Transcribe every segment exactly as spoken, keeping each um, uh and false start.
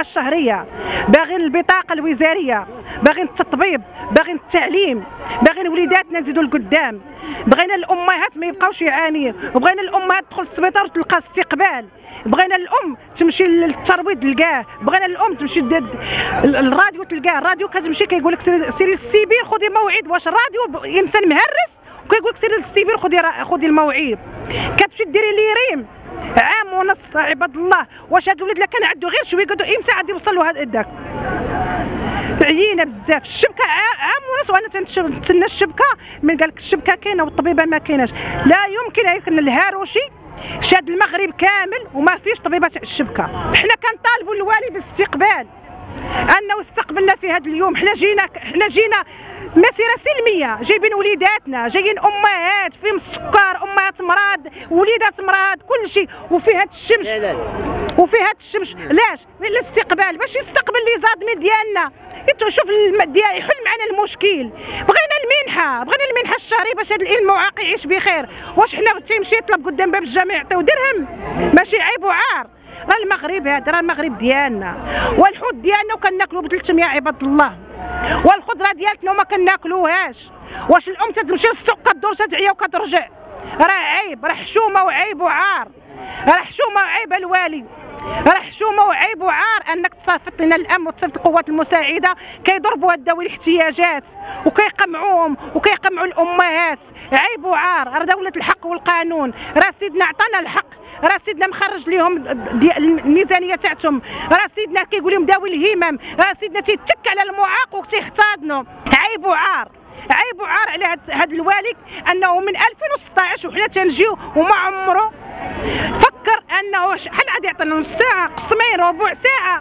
الشهريه، باغيين البطاقه الوزاريه، باغيين التطبيب، باغيين التعليم، باغيين وليداتنا نزيدوا لقدام، بغينا الامهات ما يبقاوش يعانيوا، وبغينا الامهات تدخل للسبيطار وتلقى استقبال، بغينا الام تمشي للترويض تلقاه، بغينا الام تمشي الراديو تلقاه، الراديو كتمشي كيقول لك سيري للسيبير خذي موعد. واش الراديو انسان مهرس وكيقول لك سيري للسيبير خذي خذي الموعد؟ كتمشي ديري لي ريم عام ونص عباد الله. واش هاد الولاد كان عنده غير شويه قالوا امتى غادي يوصلوا هذا داك؟ عيينا بزاف. الشبكه عام ونص وانا تنتسنى الشبكه، من قال لك الشبكه كاينه والطبيبه ما كايناش. لا يمكن يكون الهاروشي شاد المغرب كامل وما فيش طبيبه تاع الشبكه. حنا كنطالبوا الوالي بالاستقبال، انه استقبلنا في هذا اليوم. حنا جينا حنا جينا مسيره سلميه، جايبين وليداتنا، جايين امهات فيهم السكر، امهات مرض، وليدات مرض، كل شيء، وفي هاد الشمس وفي هاد الشمس لاش الاستقبال باش يستقبل لي زادمين ديالنا. شوف ديال يحل معنا المشكل. بغينا المنحه، بغينا المنحه الشهريه باش هذا المعاق يعيش بخير. واش حنا تيمشي يطلب قدام باب الجامع يعطيو درهم؟ ماشي عيب وعار. راه المغرب هذا راه المغرب ديالنا، والحوت ديالنا وكناكلو ب ثلاثمية عباد الله، والخضره ديالتنا وما كناكلوهاش. واش الام تمشي للسوق كدور تدعيا وكترجع؟ راه عيب، راه حشومه وعيب وعار، راه حشومه وعيب الوالي، راه حشومه وعيب وعار انك تصيفط لنا الامن وتصيفط القوات المساعده كيضربوا هاد ذوي الاحتياجات وكيقمعوهم وكيقمعوا الامهات. عيب وعار. راه دوله الحق والقانون، راه سيدنا عطانا الحق، راه سيدنا مخرج ليهم الميزانيه تاعتهم، راه سيدنا كيقول لهم داوي الهمم، راه سيدنا تيتك على المعاق وتيحتضنوا. عيب وعار، عيب وعار على هاد الوالي انه من ألفين وستطاش وحنا تنجيو وما عمره فكر انه شحال غادي يعطينا، نص ساعه، قسمين، ربع ساعه.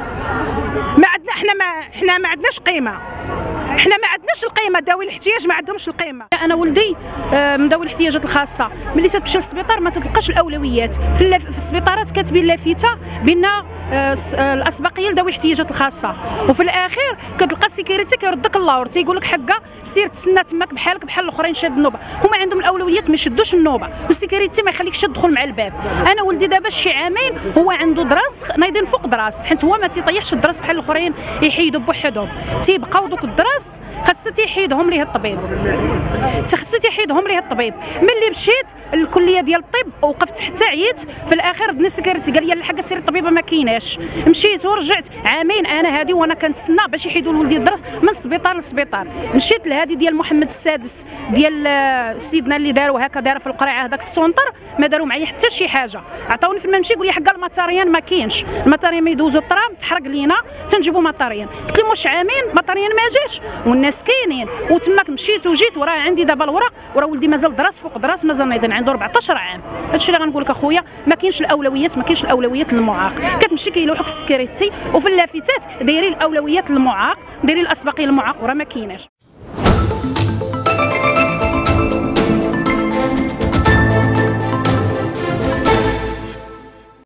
ما عندنا حنا ما حنا ما عندناش قيمه، حنا ما عندناش القيمه. ذوي الاحتياج ما عندهمش القيمه. انا ولدي من ذوي الاحتياجات الخاصه، ملي تمشي للسبيطار ما تلقاش الاولويات في, في السبيطارات، كاتبين لافته بان الاسبقيه لذوي الاحتياجات الخاصه، وفي الاخير كتلقى السيكوريتي كيردك اللور تيقول لك حقا سير تسنى تماك بحالك بحال الاخرين شاد النوبه. هما عندهم الاولويات ما يشدوش النوبه، والسيكوريتي ما يخليكش تدخل مع الباب. انا ولدي دابا شي عامين هو عنده دراس نايضين فوق دراس، حيت هو ما تيطيحش الدراس بحال الاخرين يحيدوا بوحدهم، تيبقاو دوك الدراس خاصه تيحيدهم ليه الطبيب، خاصه تيحيدهم ليه الطبيب. ملي مشيت للكليه ديال الطب وقفت حتى عييت، في الاخير دني السكرتير قال لي الحاجه سيري الطبيبه ما كايناش. مشيت ورجعت عامين انا هادي وانا كنتسنى باش يحيدوا لولدي الدرس من السبيطار للسبيطار. مشيت لهادي ديال محمد السادس ديال سيدنا اللي داروا هكا، دار في القرعه هذاك السونطر، ما داروا معايا حتى شي حاجه. عطاوني فين ما نمشي يقول لي حقا المطاريان ما كاينش، المطاريان ما يدوزوا الترام تحرق لينا تنجيبوا مطاريان. قلت لهم واش عامين مطاريان ما جاش والناس كاينين، وتماك مشيت وجيت وراه عندي دابا الوراق، وراه ولدي مازال دراس فوق دراس، مازال نايضين عنده أربعطاش عام. هادشي اللي غنقول لك اخويا، ما كاينش الاولويات، ما كاينش الاولويات للمعاق. كتمشي كيلوحك السكريتي وفي اللافتات دايرين الاولويات للمعاق، دايرين الاسبقيه للمعاق وراه ما كايناش.